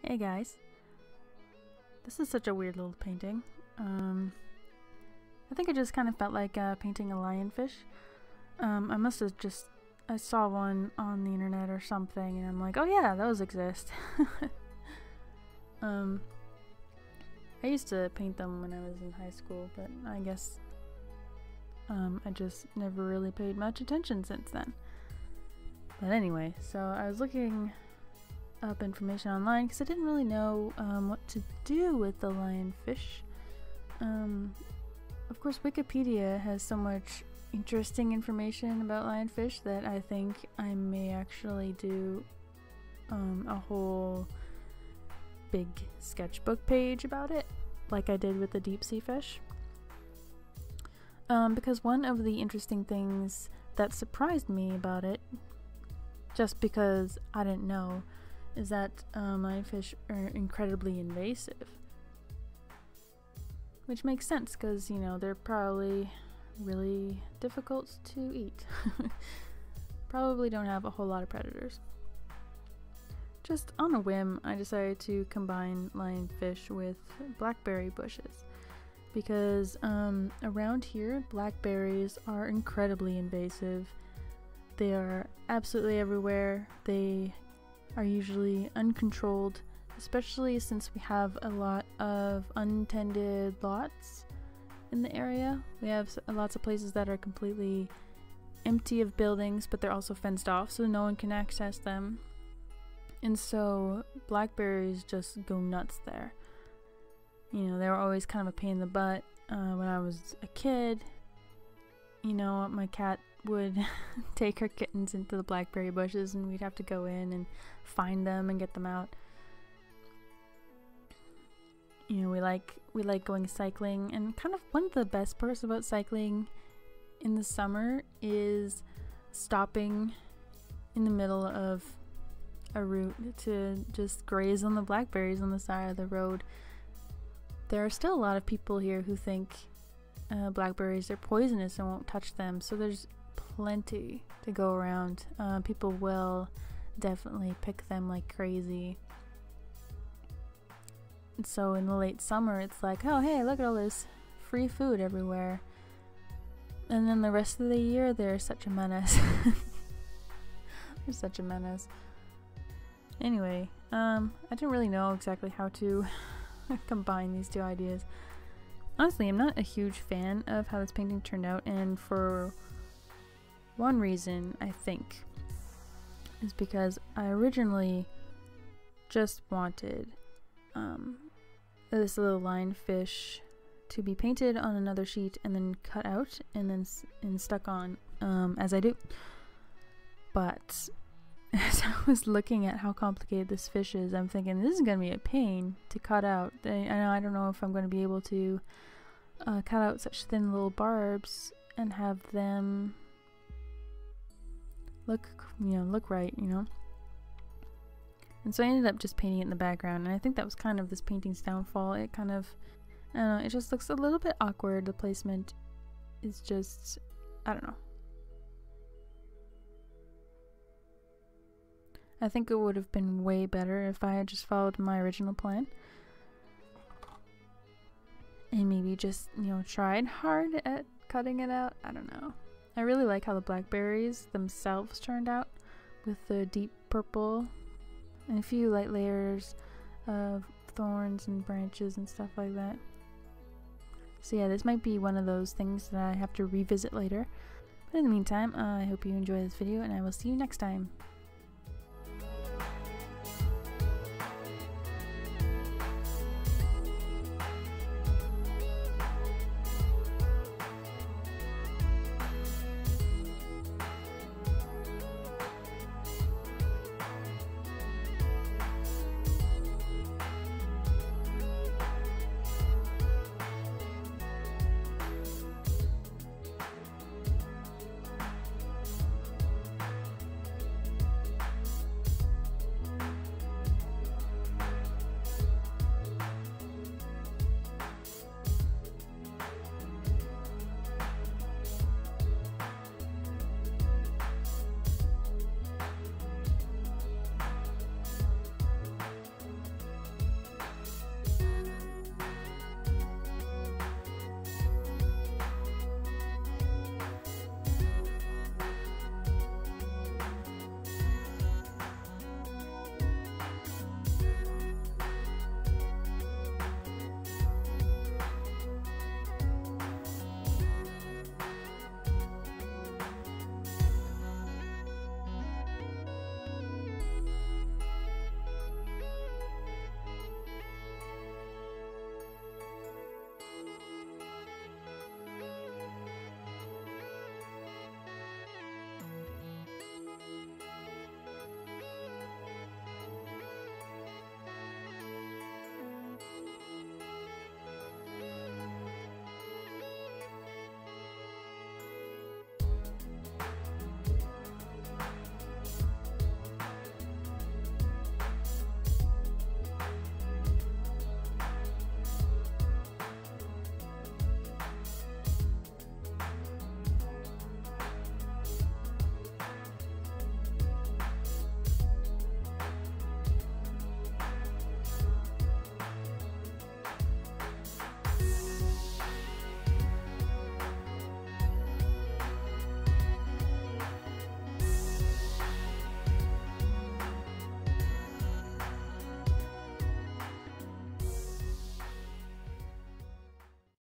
Hey guys, this is such a weird little painting. I think I just kind of felt like painting a lionfish. I must have I saw one on the internet or something and I'm like, oh yeah, those exist. I used to paint them when I was in high school, but I guess I just never really paid much attention since then. But anyway, so I was looking up information online because I didn't really know what to do with the lionfish. Of course, Wikipedia has so much interesting information about lionfish that I think I may actually do a whole big sketchbook page about it, like I did with the deep sea fish. Because one of the interesting things that surprised me about it, just because I didn't know, is that lionfish are incredibly invasive. Which makes sense, because, you know, they're probably really difficult to eat. Probably don't have a whole lot of predators. Just on a whim, I decided to combine lionfish with blackberry bushes. Because around here, blackberries are incredibly invasive. They are absolutely everywhere. They are usually uncontrolled, especially since we have a lot of untended lots in the area. We have lots of places that are completely empty of buildings, but they're also fenced off, so no one can access them. And so blackberries just go nuts there. You know, they were always kind of a pain in the butt when I was a kid. You know, my cat would take her kittens into the blackberry bushes and we'd have to go in and find them and get them out. You know, we like going cycling, and kind of one of the best parts about cycling in the summer is stopping in the middle of a route to just graze on the blackberries on the side of the road. There are still a lot of people here who think blackberries are poisonous and won't touch them, so there's plenty to go around. People will definitely pick them like crazy. And so in the late summer, it's like, oh hey, look at all this free food everywhere. And then the rest of the year, they're such a menace. They're such a menace. Anyway, I didn't really know exactly how to combine these two ideas. Honestly, I'm not a huge fan of how this painting turned out, and for one reason, I think, is because I originally just wanted this little lionfish to be painted on another sheet and then cut out and then stuck on, as I do. But as I was looking at how complicated this fish is, I'm thinking this is going to be a pain to cut out. I don't know if I'm going to be able to cut out such thin little barbs and have them look right, you know. And so I ended up just painting it in the background, and I think that was kind of this painting's downfall. It kind of, I don't know, it just looks a little bit awkward. The placement is just, I don't know. I think it would have been way better if I had just followed my original plan. And maybe just, you know, tried hard at cutting it out. I don't know. I really like how the blackberries themselves turned out with the deep purple and a few light layers of thorns and branches and stuff like that. So yeah, this might be one of those things that I have to revisit later. But in the meantime, I hope you enjoy this video, and I will see you next time.